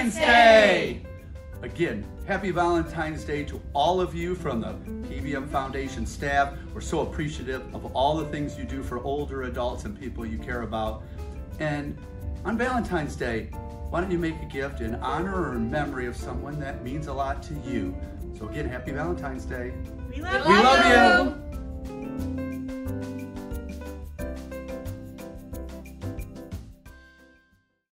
Valentine's Day! Again, happy Valentine's Day to all of you from the PVM Foundation staff. We're so appreciative of all the things you do for older adults and people you care about. And on Valentine's Day, why don't you make a gift in honor or in memory of someone that means a lot to you? So again, happy Valentine's Day. We love you.